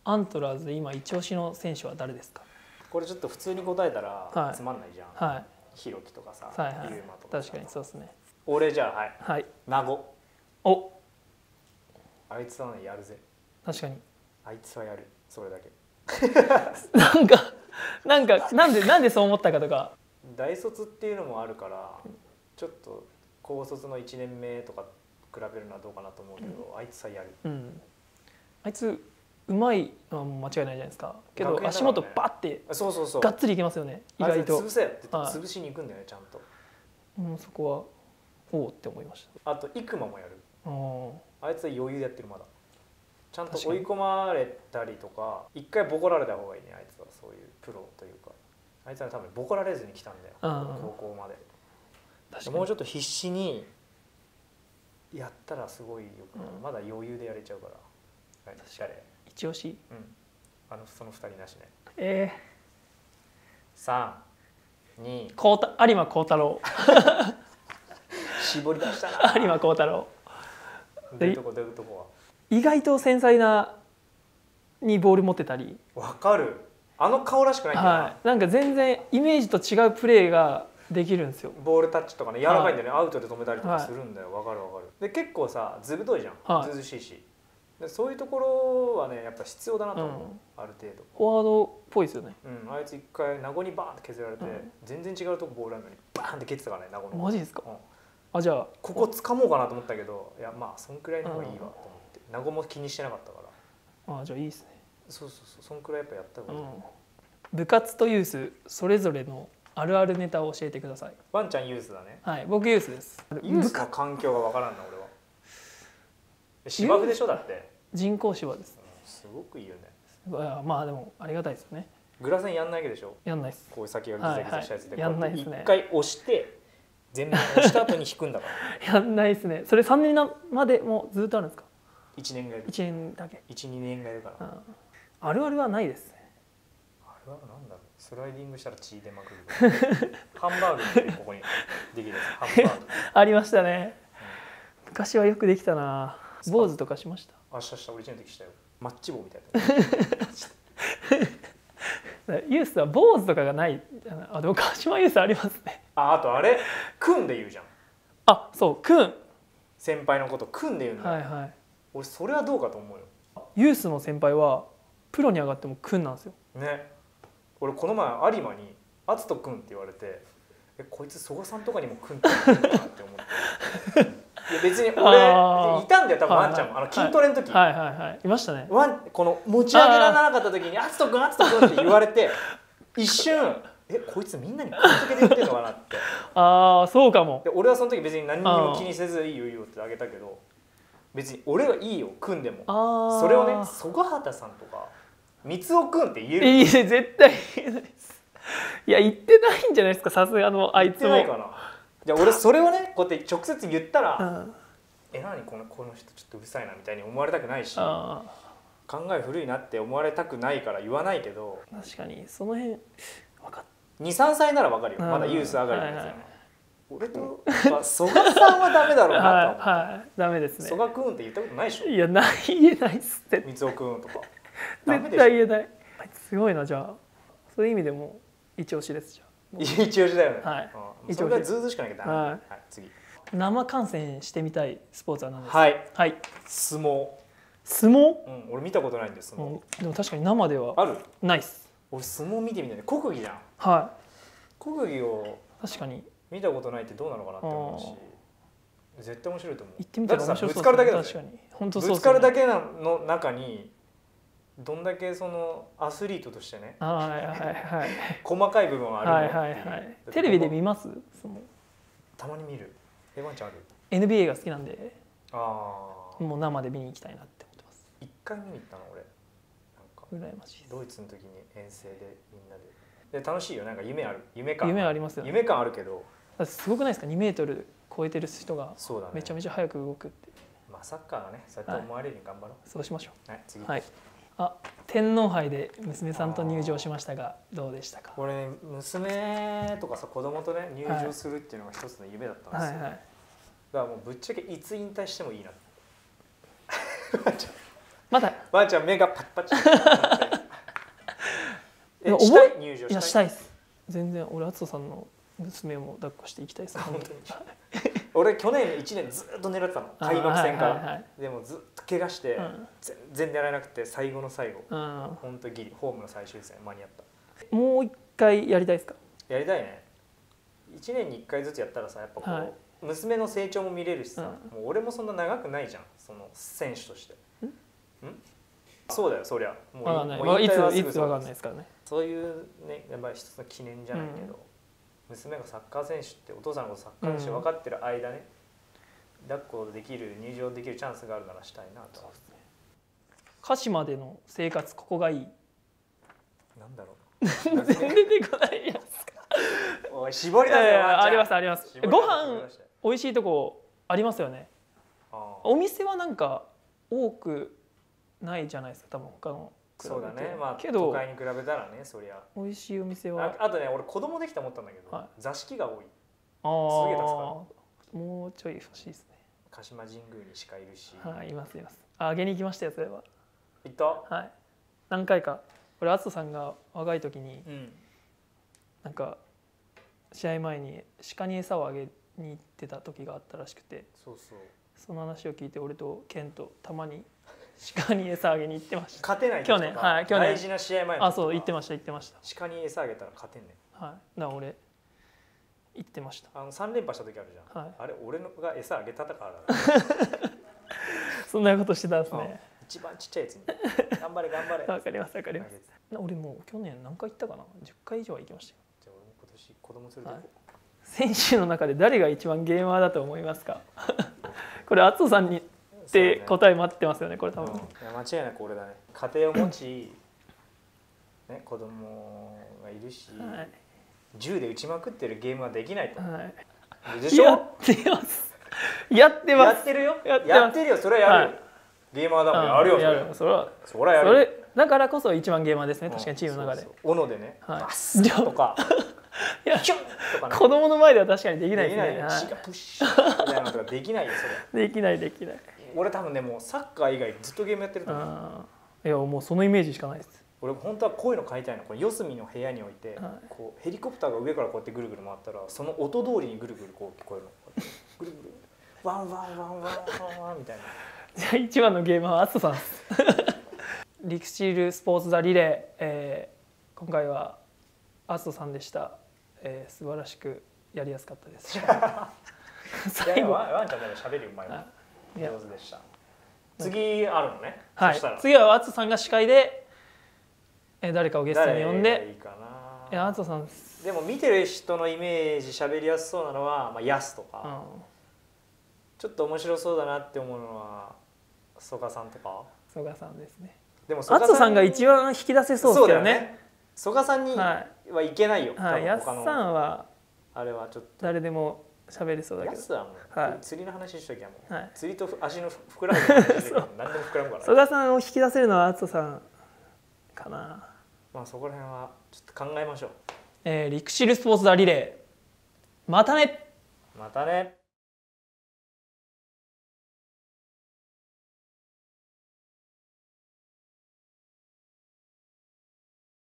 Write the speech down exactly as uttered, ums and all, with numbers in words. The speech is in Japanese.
アントラーズで今一押しの選手は誰ですか？ これちょっと普通に答えたらつまんないじゃん。はい。ひろきとかさ、 はいはい、 ユーマとか。 確かにそうですね。 俺じゃあはい。 はい。 名護。 お。 あいつはねやるぜ。 確かに。 あいつはやる。それだけ。 なんかなんかなんでなんでそう思ったかとか。 大卒っていうのもあるからちょっと高卒のいちねんめとか比べるのはどうかなと思うけど、うん、あいつはやる。うん。 あいつうまいのは間違いないじゃないですか。けど足元バッてがっつりいけますよね。意外と。 潰せって潰しに行くんだよねちゃんと。 うん、そこはおおって思いました。 あと生馬もやる。あいつは余裕でやってるまだ。ちゃんと追い込まれたりとか一回ボコられた方がいいねあいつは。そういうプロというかあいつは多分ボコられずに来たんだよ高校まで。もうちょっと必死にやったらすごいよくなる。まだ余裕でやれちゃうから。はい、誰？ 一押し。 うん。あのその二人なしね。 ええー。 三、二。 こうた有馬幸太郎。 絞り出したな。 有馬幸太郎。 どういうとこどういうとこは。 意外と繊細なにボール持ってたり。 わかる。あの顔らしくないんだよな。 はい。なんか全然イメージと違うプレーができるんですよ。 ボールタッチとかね柔らかいんだよね、はい、アウトで止めたりとかするんだよ。わかるわかる。で結構さずぶといじゃん。はい、ずうずしいし。でそういうところはねやっぱ必要だなと思う、うん、ある程度。 フォワードっぽいですよね。 うん。あいつ一回名護にバーンって削られて、うん、全然違うとこボールあるのにバーンって蹴ってたからね名護の。 マジですか？うん、あじゃあここ掴もうかなと思ったけどいやまあそんくらいの方がいいわと思って名護も気にしてなかったから。 あじゃあいいですね。 そうそうそうそんくらいやっぱやった方がいい、うん、 部活とユースそれぞれのあるあるネタを教えてください。 ワンちゃんユースだね。 はい僕ユースです。 ユースの環境がわからんな俺は。芝生でしょだって。 人工芝です、 うん、すごくいいよね。 まあでもありがたいですよね。 グラセンやんないけでしょ。 やんないです。 こういう先がギザギザしたやつで、 やんないですね。 一回押して全面押した後に引くんだから。 やんないですね。それさんねんまでもずっとあるんですか？ いちねんがいる。 いちねんだけ。 いち、にねんがいるから。 あるあるはないですね。 あるあるなんだろう。スライディングしたら血出まくる。ハンバーグここにできるやつ。ハンバーグ。ありましたね。昔はよくできたな。坊主とかしました？ あしたした俺いちねんの時したよ。マッチ棒みたいな。ユースは坊主とかがない。あでも鹿島ユースありますね。 ああとあれくんで言うじゃん。 あそうくん。 先輩のことくんで言うんだ。 はいはい。 俺それはどうかと思うよ。 ユースの先輩はプロに上がってもくんなんですよ。 ね。俺この前有馬に「篤人くん」って言われて「えこいつ曽我さんとかにもくんって言うんだな」って思って。いや別に俺いたんだよ多分ワンちゃんもあの筋トレの時。 はいはいはいいましたね。 ワンこの持ち上げられなかった時に「篤人くん篤人くん」って言われて一瞬「えこいつみんなにくん付けで言ってんのかな」って。 ああそうかも。 で俺はその時別に何にも気にせず「いいよいいよ」ってあげたけど別に俺はいいよくんでも。それをね曽我畑さんとか三尾くんって言える？ いや絶対言えないです。いや言ってないんじゃないですかさすがのあいつも。 言ってないかな。じゃあ俺それをねこうやって直接言ったら「うん、え何このこの人ちょっとうるさいな」みたいに思われたくないし考え古いなって思われたくないから言わないけど。 確かにその辺分かっにさんさいなら分かるよまだユース上がりのやつやな。俺と曽我さんはダメだろうなと。 はいはいダメですね。 曽我くんって言ったことないでしょ。 いやない言えないっすって。 三尾くんとか絶対言えない。すごいなじゃあそういう意味でも一押しですじゃあ。一押しだよね。 はい。 それがずうずうしくなきゃダメ。はい。次。 生観戦してみたいスポーツは何ですか？ はい。 はい。 相撲。 相撲？ うん、俺見たことないんです。相撲。 でも確かに生ではある？ ないっす。 俺相撲見てみたい。国技じゃん。 はい。 国技を確かに見たことないってどうなのかなって思うし、絶対面白いと思う。 行ってみたら面白そう。 ぶつかるだけだね。 確かに。本当そう。 ぶつかるだけの中にどんだけそのアスリートとしてね。 はいはいはい。 細かい部分はあるの。 はいはいはい。テレビで見ます？相撲。 たまに見る。えワンちゃんある？ エヌビーエー が好きなんで。 ああ。 もう生で見に行きたいなって思ってます。 一回見に行ったの俺。 なんか羨ましい。 ドイツの時に遠征でみんなで。で楽しいよなんか夢ある夢感。 夢ありますよね。 夢感あるけど。 すごくないですか？にメートル超えてる人がめちゃめちゃ速く動くって。 まあサッカーがねそうやって思われるように頑張ろう。 そうしましょう。はい次。 はい。あ天皇杯で娘さんと入場しましたがどうでしたか？ これね娘とかさ子供とね入場するっていうのが一つの夢だったんですよ。だからもうぶっちゃけいつ引退してもいいな。 まだワンちゃん目がパチパチえしたい入場したい？ いやしたいです。全然俺敦人さんの娘も抱っこしていきたいです。 本当に俺去年いちねんずっと狙ってたの、開幕戦から、はいはいはい、でもずっと怪我して、うん、全然狙えなくて最後の最後、うん、本当ギリホームの最終戦間に合った。 もう一回やりたいですか？ やりたいね。いちねんにいっかいずつやったらさ、やっぱこう、はい、娘の成長も見れるしさ、うん、もう俺もそんな長くないじゃん、その選手として。ん？そうだよ、そりゃもう、 ね、もういついつわかんないですからね。 そういうね、やっぱり一つの記念じゃないけど、うん、娘がサッカー選手ってお父さんのことサッカー選手分かってる間ね、うん、抱っこできる入場できるチャンスがあるならしたいなと。そうですね。 鹿島での生活ここがいい。 なんだろう。 全然出てこないやつか。 おい絞り出せよ。 ありますあります。ご飯美味しいとこありますよね。お店はなんか多くないじゃないですか、多分他の。 そうだね、まあけど都会に比べたらね、そりゃ美味しいお店はあ, あとね、俺子供できた思ったんだけど、はい、座敷が多い。ああ、すげえ助かる。 もうちょい欲しいですね。 鹿島神宮に鹿いるし。 はい、いますいます。あげに行きましたよ、それは。 行った？ はい、何回か。俺敦人さんが若い時に、うん、なんか試合前に鹿に餌をあげに行ってた時があったらしくて、 そうそう、 その話を聞いて俺とケンとたまに鹿に餌あげに行ってました。 勝てない去年、はい、去年大事な試合前。 あ、そう言ってました言ってました。 鹿に餌あげたら勝てんねん。 はい。だから俺言ってました。 あの三連覇した時あるじゃん。はい、あれ俺のが餌あげたから。 そんなことしてたんですね。 一番ちっちゃいやつに頑張れ頑張れ。 わかりますわかります。俺もう去年何回行ったかな。じゅっかい以上は行きましたよ。 じゃあ俺も今年子供連れて行こう。 選手の中で誰が一番ゲーマーだと思いますか？これ敦人さんにって答え待ってますよね、これ多分。いや間違いなく俺だね。家庭を持ち、ね、子供がいるし、はい、銃で撃ちまくってるゲームはできないと。はい、でしょ？やってます。やってます。やってるよ。やってやってるよ。それはやるよ。はい、ゲーマーだもんやるよ。やる。それはそれはやる。それだからこそ一番ゲーマーですね。確かにチームの中で。 斧でね。バスとか。 いや、子供の前では確かにできないですね。 できない。血がプッシュみたいなのとかできないよそれ。できないできない。俺多分ね、もうサッカー以外ずっとゲームやってると思う。 いやもうそのイメージしかないです。 俺本当はこういうの買いたいの。これ四隅の部屋に置いて、はい、こうヘリコプターが上からこうやってぐるぐる回ったら、その音通りにぐるぐるこう聞こえるの。ぐるぐるワンワンワンワンワンワンみたいな。 じゃあ一番のゲームは敦人さんです。リクシルスポーツザリレー、えー、今回は敦人さんでした。えー、素晴らしくやりやすかったです。 最後ワンちゃんでも喋るうまいわ。上手でした。次あるのね。 はい。次は敦さんが司会で、えー、誰かをゲストに呼んで。 いいかな。 いや敦さん。 でも見てる人のイメージ喋りやすそうなのは、まあヤスとか、うん、ちょっと面白そうだなって思うのは曽我さんとか。 曽我さんですね。 でも敦さんが一番引き出せそうですけどね。 曽我さんにはいけないよ。 はい。ヤスさんはあれはちょっと誰でも喋れそうだけど。 ヤスはもう、はい、釣りの話しときゃもう、はい、釣りと足の膨らむ話しときゃ何でも膨らむから。 曽我さんを引き出せるのは敦さんかな。 まあそこら辺はちょっと考えましょう。 えー、リクシルスポーツザリレー。またね。 またね。